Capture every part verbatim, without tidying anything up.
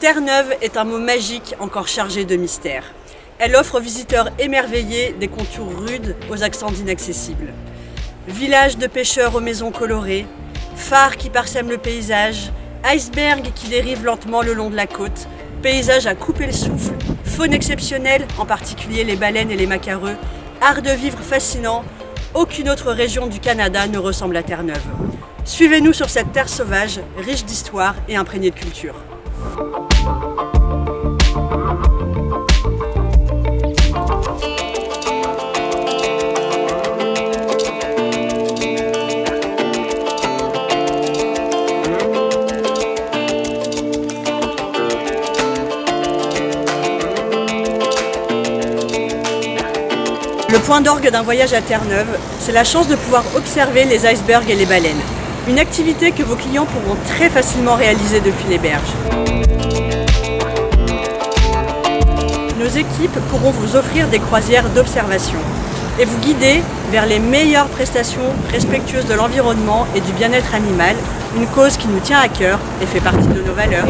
Terre-Neuve est un mot magique encore chargé de mystère. Elle offre aux visiteurs émerveillés des contours rudes aux accents inaccessibles. Village de pêcheurs aux maisons colorées, phares qui parsèment le paysage, icebergs qui dérivent lentement le long de la côte, paysages à couper le souffle, faune exceptionnelle, en particulier les baleines et les macareux, art de vivre fascinant, aucune autre région du Canada ne ressemble à Terre-Neuve. Suivez-nous sur cette terre sauvage, riche d'histoire et imprégnée de culture. Le point d'orgue d'un voyage à Terre-Neuve, c'est la chance de pouvoir observer les icebergs et les baleines. Une activité que vos clients pourront très facilement réaliser depuis les berges. Nos équipes pourront vous offrir des croisières d'observation et vous guider vers les meilleures prestations respectueuses de l'environnement et du bien-être animal, une cause qui nous tient à cœur et fait partie de nos valeurs.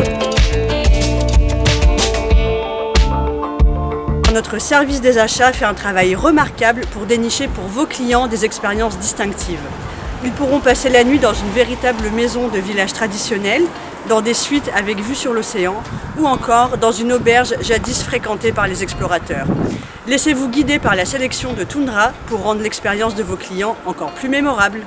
Notre service des achats fait un travail remarquable pour dénicher pour vos clients des expériences distinctives. Ils pourront passer la nuit dans une véritable maison de village traditionnel, dans des suites avec vue sur l'océan, ou encore dans une auberge jadis fréquentée par les explorateurs. Laissez-vous guider par la sélection de Tundra pour rendre l'expérience de vos clients encore plus mémorable.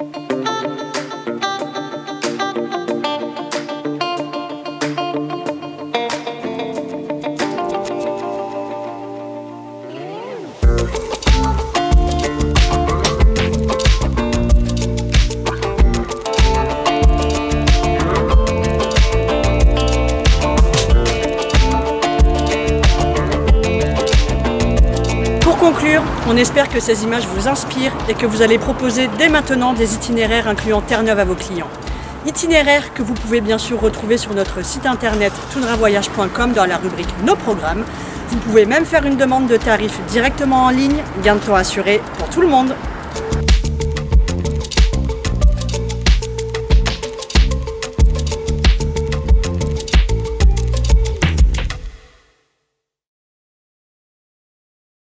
Pour conclure, on espère que ces images vous inspirent et que vous allez proposer dès maintenant des itinéraires incluant Terre-Neuve à vos clients. Itinéraires que vous pouvez bien sûr retrouver sur notre site internet tundra voyage point com dans la rubrique Nos programmes. Vous pouvez même faire une demande de tarif directement en ligne, gain de temps assuré pour tout le monde.